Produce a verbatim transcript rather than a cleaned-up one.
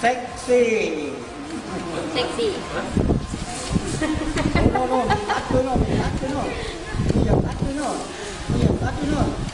เซ็กซี่เซ็กซี่โน่นโน่นตัดด้วยโน่นตัดด้วยโน่นเหยียบตัดด้วยโน่นเหยียบตัดด้วยโน่น